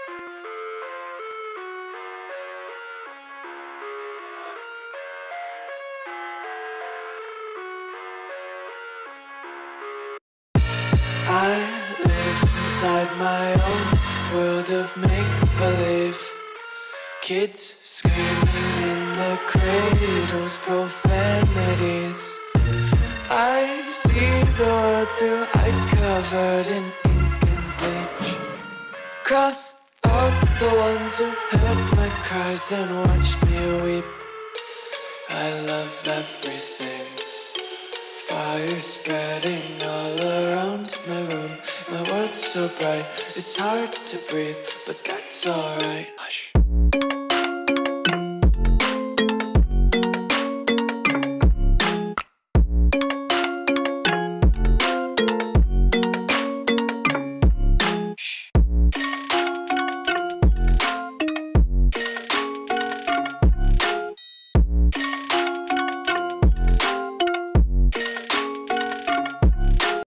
I live inside my own world of make-believe. Kids screaming in the cradles, profanities. I see the world through eyes covered in ink and bleach. Cross out the ones who heard my cries and watched me weep. I love everything. Fire spreading all around my room. My world's so bright, it's hard to breathe, but that's alright. Hush.